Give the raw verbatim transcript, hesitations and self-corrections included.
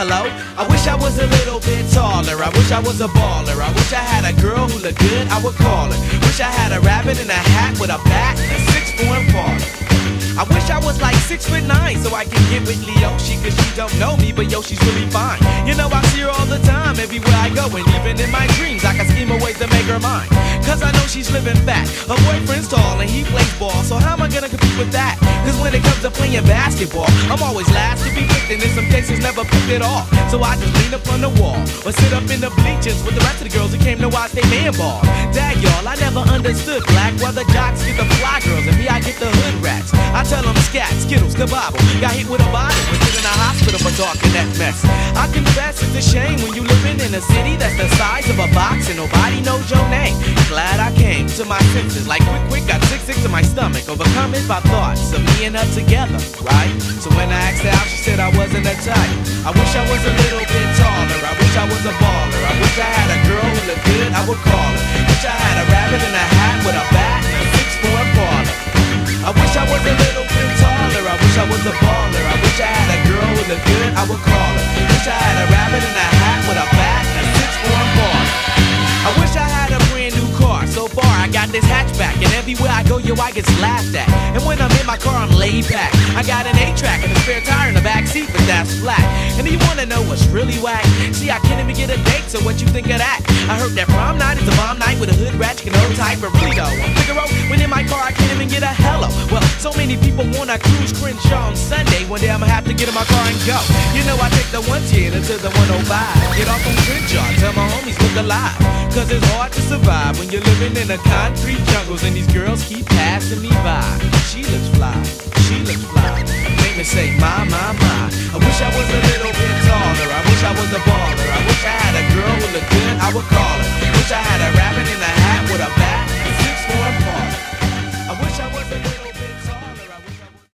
hello. I wish I was a little bit taller. I wish I was a baller. I wish I had a girl who looked good, I would call her. Wish I had a rabbit in a hat with a bat and a six-form parlor. I wish I was like six foot nine so I can get with Leoshi, cause she don't know me, but yo, she's really fine. You know, I see her all the time, everywhere I go, and even in my dreams, I can scheme a ways to make her mine. Cause I know she's living fat. Her boyfriend's tall and he plays ball, so how am I gonna compete with that? Cause when it comes to playing basketball, I'm always last to be picked, and in some cases never picked at all. So I just lean up on the wall, or sit up in the bleachers with the rest of the girls who came to watch they man ball. Dag y'all, I never understood black, why the jocks get the fly girls and me I get the hood rats. I tell them scat, skittles, kabobble. Got hit with a bottle and put in a hospital for talking that mess. I confess it's a shame when you living in a city that's the size of a box and nobody knows your name. Glad I came to my senses, like quick quick, got sick sick to my stomach, overcome it by thoughts of me and her together, right? So when I asked her out, she said I wasn't a type. I wish I was a little bit taller. I wish I was a baller. I wish I had a girl who looked good, I would call her. Wish I had a rabbit in a hat with a bat and a six-form parlor. I wish I was a little bit taller. I wish I was a baller. I wish I had a girl who looked good, I would call her. Wish I had a rabbit in a hat with a bat and a six-form parlor. I wish I had a brand new car. So far I got this hatchback, and everywhere I go, yo, I get laughed at. And when I'm in my car, I'm laid back. I got an eight-track and a spare tire in the back seat, but that's flat. And you wanna know what's really whack? See, I can't even get a date, so what you think of that? I heard that prom night is a bomb night with a hood rat, you can hold tight, but really though, I'm Figaro, when in my car I can't even get a hello. Well, so many people wanna cruise Crenshaw on Sunday. One day I'ma have to get in my car and go. You know I take the one ten until the one oh five. Get off on Crenshaw, tell my homies look alive. Cause it's hard to survive when you're living in the concrete jungles and these girls keep passing me by. She looks fly, she looks fly. Make me say my, my, my. I wish I was a little bit taller. I wish I was a baller. I wish I had a girl who looked good, I would call her.